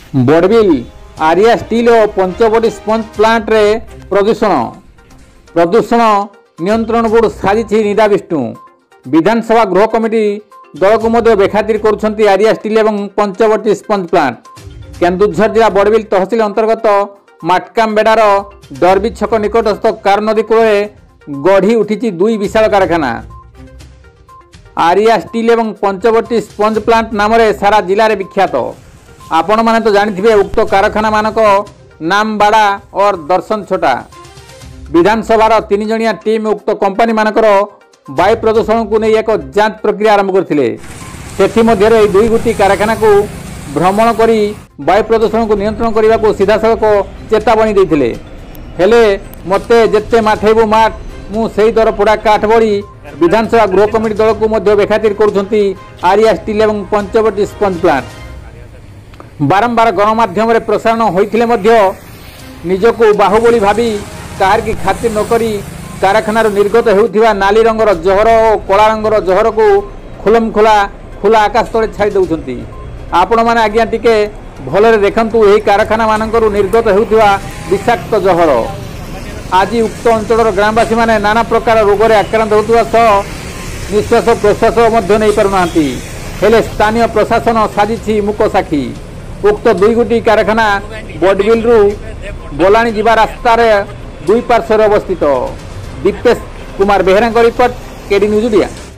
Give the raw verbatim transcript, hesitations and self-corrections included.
Barbil Arya steel और Panchavati sponge plant रे प्रदूषण प्रदूषण नियंत्रण बोर्ड साजिश निदा विष्णु विधानसभा गृह कमिटी दल को मध्य बेखातिर करुछंती आर्या स्टील एवं पंचवटी स्पंज प्लांट। केन्दुझर जिला बड़बिल तहसिल अंतर्गत माटकामबेडार डरबी छक निकटस्थ कार नदी कूल गढ़ी उठी दुई विशाल कारखाना। आर्या स्टील एवं पंचवटी स्पंज प्लांट नाम सारा जिले में विख्यात। आपण माने तो जानिथिबे उक्त कारखाना मानक नाम बाड़ा और दर्शन छोटा। विधानसभा तीन जणिया टीम उक्त कंपनी मानकर वायु प्रदूषण को नहीं एक जांच प्रक्रिया आरंभ करथिले। सेथि मध्यरे दुई गोटी कारखाना को भ्रमण करी वायु प्रदूषण को नियंत्रण करने को सीधासख चेतावनी देथिले। हेले मते जेते माठेबु माठ मु सेही दर पोड़ा काठ बड़ी विधानसभा गृह कमिटी दल को मध्य बेखातिर करुछंती आर्या स्टील एवं पंचवटी स्पंज प्लांट। बारंबार गणमाध्यम प्रसारण होइथिले मध्य निजको बाहुबली भावी कार की खातिर नकरी कारखाना निर्गत हेउथिबा नाली रंगर जहर और कला रंगर जहर को खुलम खुला खुला आकाश तले छाड़ी दउछंती। आपण माने आज्ञा टिके भलरे देखंतु एही कारखाना मानकर निर्गत हेउथिबा विषाक्त जहर। आज उक्त अंचल ग्रामवासी माने नाना प्रकार रोग रे आक्रांत होतुवा सह निश्वास प्रश्वास मध्य नहीं पारुनांती। हेले स्थानीय प्रशासन साजिछि मुक साखी। उक्त दुई गोटी कारखाना बड़बिल रु बोलाणी जिबा रास्ता रे दुई पार्श्वर अवस्थित। Dipesh Kumar Behera report KD news India.